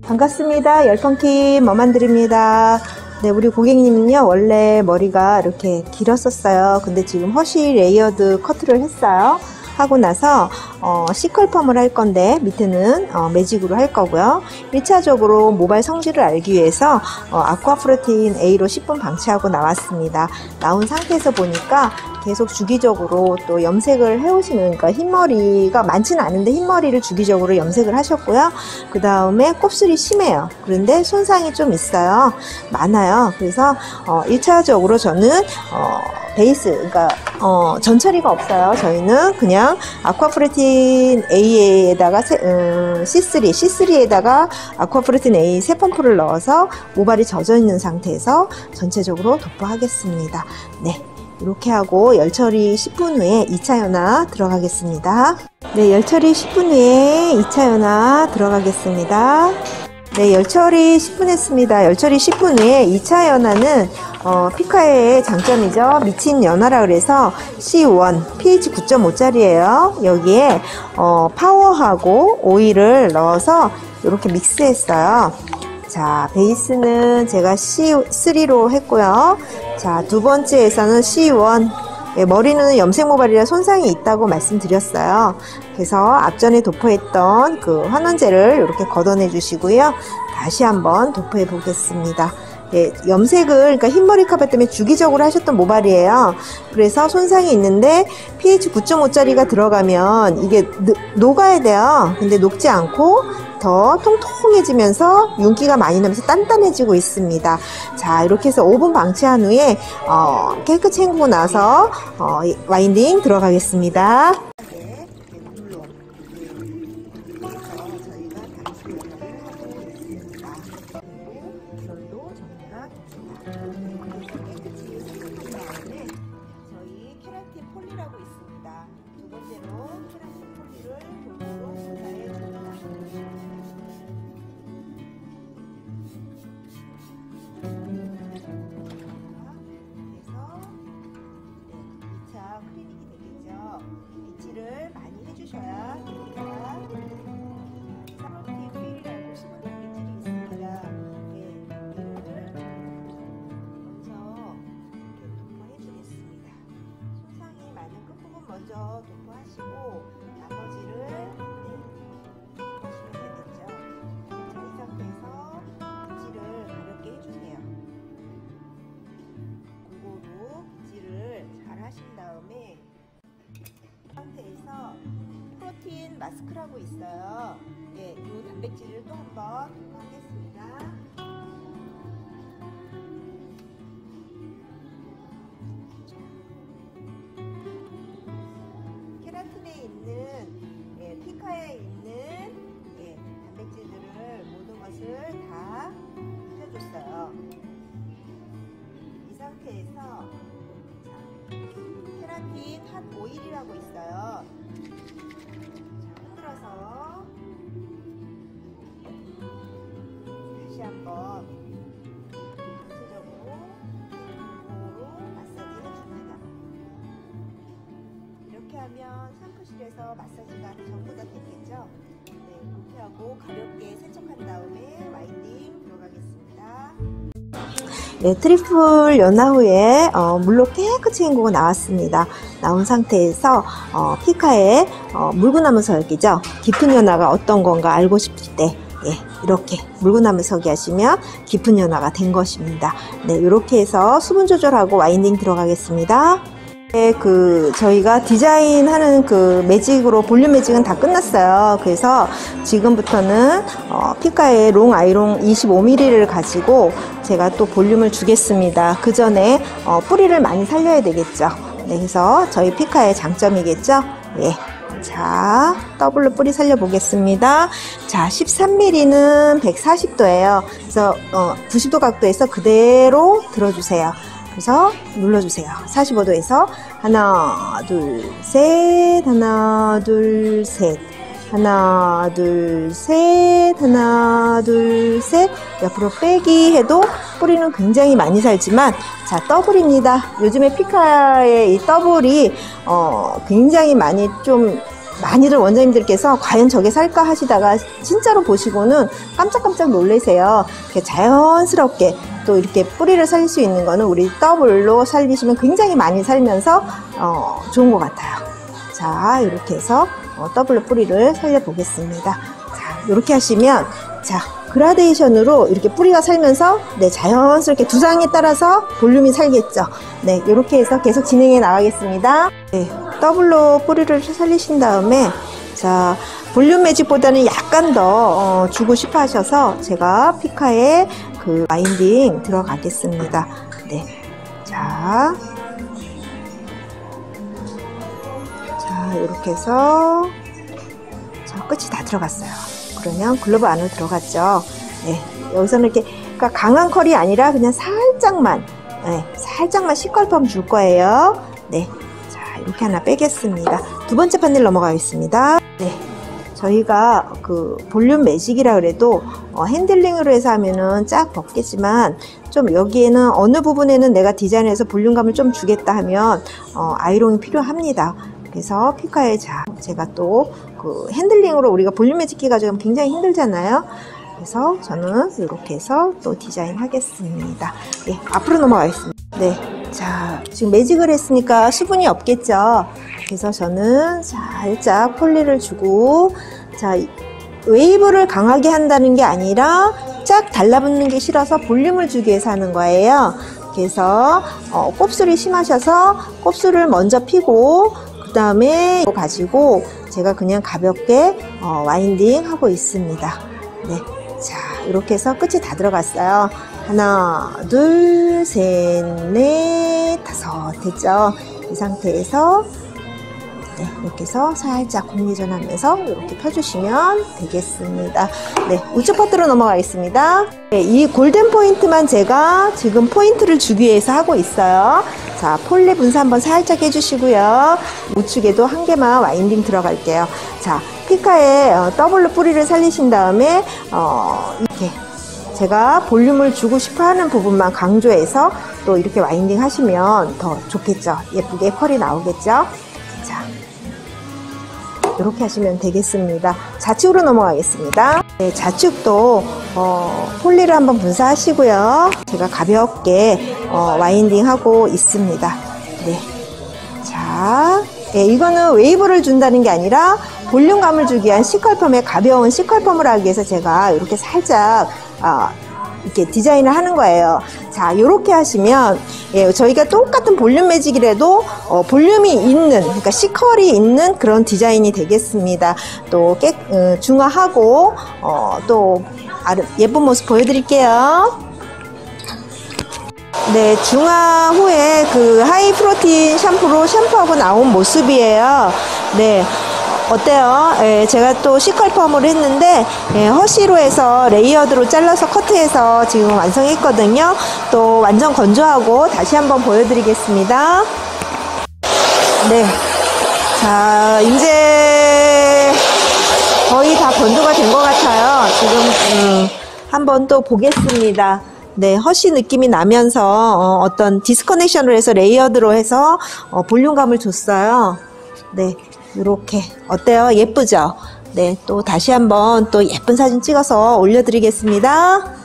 반갑습니다. 열펑킴 머만드립니다. 네, 우리 고객님은요, 원래 머리가 이렇게 길었었어요. 근데 지금 허쉬 레이어드 커트를 했어요. 하고 나서 C컬펌을 할 건데 밑에는 매직으로 할 거고요. 1차적으로 모발 성질을 알기 위해서 아쿠아프로틴 A로 10분 방치하고 나왔습니다. 나온 상태에서 보니까 계속 주기적으로 또 염색을 해오시는, 그러니까 흰머리가 많지는 않은데 흰머리를 주기적으로 염색을 하셨고요. 그 다음에 곱슬이 심해요. 그런데 손상이 좀 있어요. 많아요. 그래서 1차적으로 저는 베이스, 그러니까 전처리가 없어요. 저희는 그냥 아쿠아프로틴 A에다가 C3에다가 아쿠아프로틴 A 세 펌프를 넣어서 모발이 젖어 있는 상태에서 전체적으로 도포하겠습니다. 네. 이렇게 하고 열처리 10분 후에 2차 연화 들어가겠습니다. 네, 열처리 10분 후에 2차 연화 들어가겠습니다. 네, 열처리 10분 했습니다. 열처리 10분 후에 2차 연화는 피카의 장점이죠. 미친 연화라 그래서 C1 pH 9.5짜리예요. 여기에 파워하고 오일을 넣어서 이렇게 믹스했어요. 자, 베이스는 제가 C3로 했고요. 자, 두 번째에서는 C1. 예, 머리는 염색 모발이라 손상이 있다고 말씀드렸어요. 그래서 앞전에 도포했던 그 환원제를 이렇게 걷어내 주시고요. 다시 한번 도포해 보겠습니다. 예, 염색을, 그러니까 흰머리 카바 때문에 주기적으로 하셨던 모발이에요. 그래서 손상이 있는데 pH 9.5짜리가 들어가면 이게 녹아야 돼요. 근데 녹지 않고 더 통통해지면서 윤기가 많이 나면서 단단해지고 있습니다. 자, 이렇게 해서 5분 방치한 후에 깨끗이 헹구고 나서 와인딩 들어가겠습니다. 저희 케라틴 폴리라고 있습니다. 두 번째로 케라틴 폴리를 골고루 분사해 줍니다. 그래서 2차 클리닉이 되겠죠. 빗질을 많이 해주셔야 됩니다. 사로틴 휠이라고 심은 단백질이 있습니다. 이를 먼저 도포해 주겠습니다. 손상이 많은 끝부분 먼저 도포하시고 나머지를 하시면 되겠죠. 자, 이 상태에서 빗질을 가볍게 해주세요. 골고루 빗질을 잘 하신 다음에 이 상태에서 프로틴 마스크라고 있어요. 예, 이 단백질을 또 한번 하겠습니다. 케라틴에 있는, 피카에 있는 단백질들을 모든 것을 다 해줬어요. 이 상태에서 케라틴 핫 오일이라고 있어요. 자, 흔들어서 다시 한번 전체적으로 마사지 해줍니다. 이렇게 하면 샴푸실에서 마사지가 전부 다 됐겠죠? 네, 이렇게 하고 가볍게 세척한 다음에 와인딩 들어가겠습니다. 네, 트리플 연화 후에 물로 깨끗이 헹구고 나왔습니다. 나온 상태에서 피카의 물구나무 설기죠. 깊은 연화가 어떤 건가 알고 싶을 때 이렇게 물구나무 서기 하시면 깊은 연화가 된 것입니다. 네, 이렇게 해서 수분 조절하고 와인딩 들어가겠습니다. 저희가 디자인하는 그 매직으로 볼륨 매직은 다 끝났어요. 그래서 지금부터는 피카의 롱 아이롱 25mm를 가지고 제가 또 볼륨을 주겠습니다. 그 전에 뿌리를 많이 살려야 되겠죠. 네, 그래서 저희 피카의 장점이겠죠. 예. 자, 더블로 뿌리 살려 보겠습니다. 자, 13mm는 140도예요. 그래서 90도 각도에서 그대로 들어주세요. 그래서 눌러주세요. 45도에서 하나, 둘, 셋, 하나, 둘, 셋, 하나, 둘, 셋, 하나, 둘, 셋. 옆으로 빼기 해도 뿌리는 굉장히 많이 살지만, 자, 더블입니다. 요즘에 피카의 이 더블이 굉장히 많이 좀 많이들 원장님들께서 과연 저게 살까 하시다가 진짜로 보시고는 깜짝깜짝 놀라세요. 이렇게 자연스럽게 또 이렇게 뿌리를 살릴 수 있는 거는 우리 더블로 살리시면 굉장히 많이 살면서 좋은 것 같아요. 자, 이렇게 해서 더블로 뿌리를 살려 보겠습니다. 자, 이렇게 하시면 자, 그라데이션으로 이렇게 뿌리가 살면서 네, 자연스럽게 두상에 따라서 볼륨이 살겠죠. 네, 이렇게 해서 계속 진행해 나가겠습니다. 네, 더블로 뿌리를 살리신 다음에 자, 볼륨 매직보다는 약간 더 주고 싶어 하셔서 제가 피카에 그 와인딩 들어가겠습니다. 네, 자, 이렇게 해서 자, 끝이 다 들어갔어요. 그러면 글러브 안으로 들어갔죠. 네, 여기서는 이렇게 그러니까 강한 컬이 아니라 그냥 살짝만, 네, 살짝만 시컬펌 줄 거예요. 네, 자, 이렇게 하나 빼겠습니다. 두 번째 판넬 넘어가겠습니다. 네, 저희가 그 볼륨 매직이라 그래도 핸들링으로 해서 하면은 쫙 벗겠지만 좀 여기에는 어느 부분에는 내가 디자인해서 볼륨감을 좀 주겠다 하면 아이롱이 필요합니다. 그래서 피카에 자, 제가 또 그 핸들링으로 우리가 볼륨 매직기 가지고 굉장히 힘들잖아요. 그래서 저는 이렇게 해서 또 디자인 하겠습니다. 네, 앞으로 넘어가겠습니다. 네, 자, 지금 매직을 했으니까 수분이 없겠죠. 그래서 저는 살짝 폴리를 주고, 자, 웨이브를 강하게 한다는 게 아니라 쫙 달라붙는 게 싫어서 볼륨을 주기 위해서 하는 거예요. 그래서 곱슬이 심하셔서 곱슬을 먼저 피고 그 다음에 이거 가지고 제가 그냥 가볍게 와인딩 하고 있습니다. 네, 자, 이렇게 해서 끝이 다 들어갔어요. 하나, 둘, 셋, 넷, 다섯 됐죠? 이 상태에서 네, 이렇게 해서 살짝 공리전하면서 이렇게 펴주시면 되겠습니다. 네, 우측 파트로 넘어가겠습니다. 네, 이 골든 포인트만 제가 지금 포인트를 주기 위해서 하고 있어요. 자, 폴리 분사 한번 살짝 해주시고요. 우측에도 한 개만 와인딩 들어갈게요. 자, 피카에 더블로 뿌리를 살리신 다음에 이렇게 제가 볼륨을 주고 싶어 하는 부분만 강조해서 또 이렇게 와인딩 하시면 더 좋겠죠. 예쁘게 컬이 나오겠죠. 자, 이렇게 하시면 되겠습니다. 좌측으로 넘어가겠습니다. 네, 좌측도 폴리를 한번 분사하시고요. 제가 가볍게 와인딩 하고 있습니다. 네, 자, 네, 이거는 웨이브를 준다는 게 아니라 볼륨감을 주기 위한 C컬펌의 가벼운 C컬펌을 하기 위해서 제가 이렇게 살짝 이렇게 디자인을 하는 거예요. 자, 이렇게 하시면 예, 저희가 똑같은 볼륨 매직이라도 볼륨이 있는, 그러니까 C컬이 있는 그런 디자인이 되겠습니다. 또 중화하고 또 예쁜 모습 보여드릴게요. 네, 중화 후에 그 하이 프로틴 샴푸로 샴푸하고 나온 모습이에요. 네. 어때요? 예, 제가 또 C컬펌을 했는데 허쉬로 해서 레이어드로 잘라서 커트해서 지금 완성했거든요. 또 완전 건조하고 다시 한번 보여드리겠습니다. 네, 자, 이제 거의 다 건조가 된 것 같아요. 지금 한번 또 보겠습니다. 네, 허쉬 느낌이 나면서 어떤 디스커넥션을 해서 레이어드로 해서 볼륨감을 줬어요. 네, 이렇게 어때요? 예쁘죠? 네, 또 다시 한번 또 예쁜 사진 찍어서 올려드리겠습니다.